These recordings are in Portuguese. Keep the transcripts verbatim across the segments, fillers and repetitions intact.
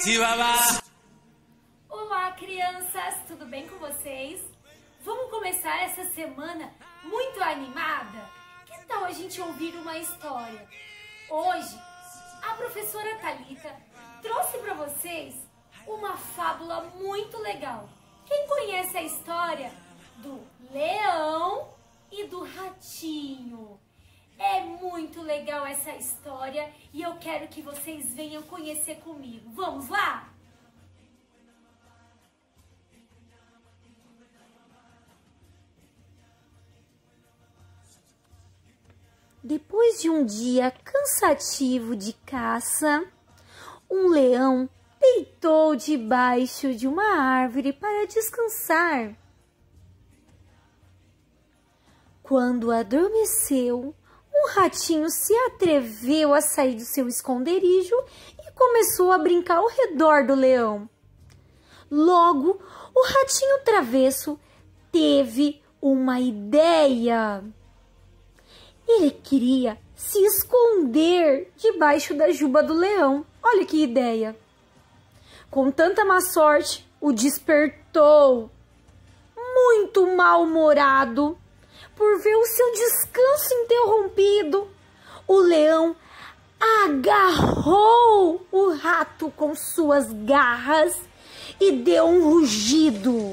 Chihuahua! Olá, crianças! Tudo bem com vocês? Vamos começar essa semana muito animada? Que tal a gente ouvir uma história? Hoje, a professora Thalita trouxe para vocês uma fábula muito legal. Quem conhece a história do leão e do ratinho? É muito legal essa história e eu quero que vocês venham conhecer comigo. Vamos lá? Depois de um dia cansativo de caça, um leão deitou debaixo de uma árvore para descansar. Quando adormeceu, um ratinho se atreveu a sair do seu esconderijo e começou a brincar ao redor do leão. Logo, o ratinho travesso teve uma ideia. Ele queria se esconder debaixo da juba do leão. Olha que ideia! Com tanta má sorte, o despertou, muito mal-humorado por ver o seu descanso interrompido. O leão agarrou o rato com suas garras e deu um rugido.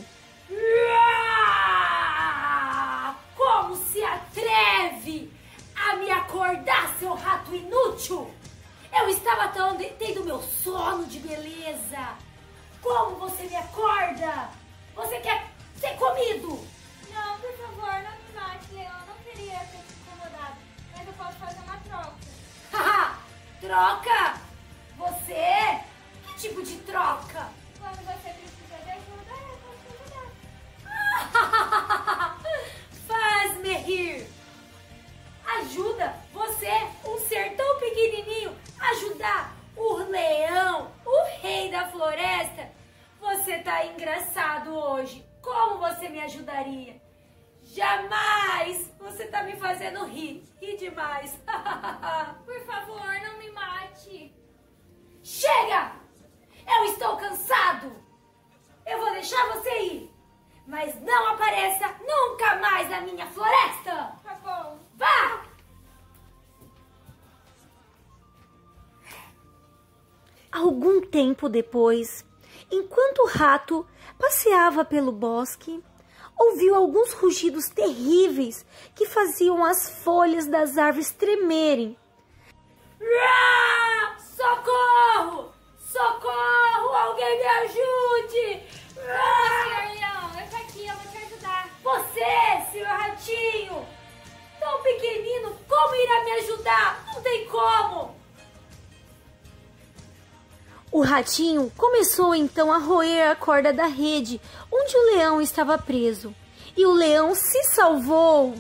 Como se atreve a me acordar, seu rato inútil? Eu estava tendo meu sono de beleza. Como você me acorda? Você quer ser comido? Não, por favor, não me mate, Leão. Eu não queria ter te incomodado, mas eu posso fazer uma troca. Haha, troca? Você? Que tipo de troca? Quando você precisa de ajuda, eu posso te ajudar. Faz-me rir. Ajuda você, um ser tão pequenininho, ajudar o leão, o rei da floresta? Você tá engraçado hoje. Como você me ajudaria? Jamais! Você tá me fazendo rir. Rir demais. Por favor, não me mate. Chega! Eu estou cansado. Eu vou deixar você ir. Mas não apareça nunca mais na minha floresta. Tá bom. Vá! Algum tempo depois, enquanto o rato passeava pelo bosque, ouviu alguns rugidos terríveis que faziam as folhas das árvores tremerem. Ah! Socorro! Socorro! Alguém me ajude! Ah! Senhor Leão, eu tô aqui, eu vou te ajudar. Você, senhor ratinho, tão pequenino, como irá me ajudar? Não tem como! O ratinho começou então a roer a corda da rede onde o leão estava preso. E o leão se salvou.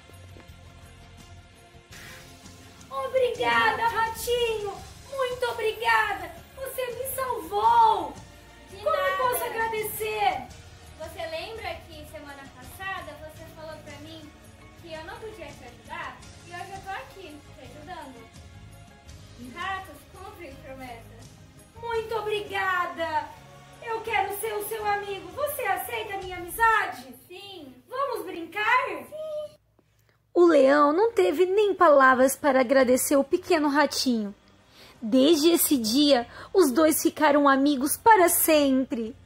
Obrigada, ratinho! Muito obrigada! Você me salvou! De Como nada. posso agradecer? Você lembra que semana passada você falou pra mim que eu não podia te ajudar? E hoje eu tô aqui, te ajudando. Ratos cumprem promessas. Muito obrigada! Eu quero ser o seu amigo. Você aceita a minha amizade? Sim. Vamos brincar? Sim. O leão não teve nem palavras para agradecer o pequeno ratinho. Desde esse dia, os dois ficaram amigos para sempre.